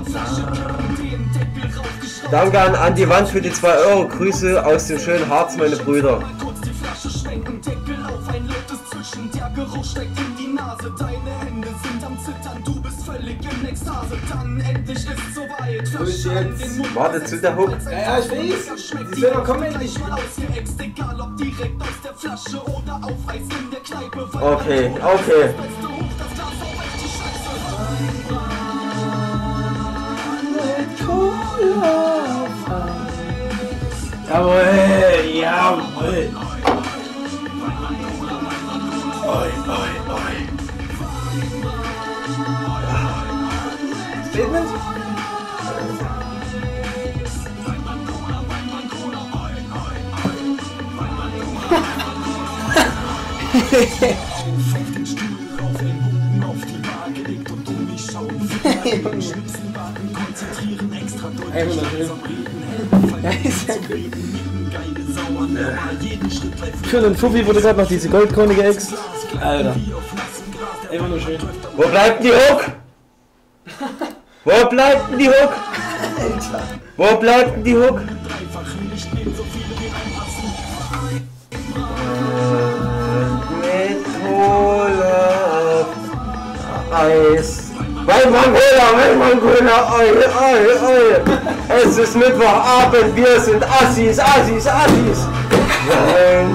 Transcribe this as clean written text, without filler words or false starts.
Danke an die Wand für die 2 Euro. Grüße aus dem schönen Harz, meine Brüder. Warte zu der Hook. Ja, ich weiß. Die selber kommen endlich. Okay, okay. Jawohl, jawohl. Oi, oi, oi. Statement? Für den Fuffi wurde gerade noch diese Goldkrone geäxt. Alter. Einfach nur schön. Wo bleibt die Hook? Wo bleibt denn die Hook? Wo bleibt denn die Hook? Mit Cola Eis. Weidmann-Cola, oi, oi, oi. Es ist Mittwochabend, wir sind Assis, Assis, Assis.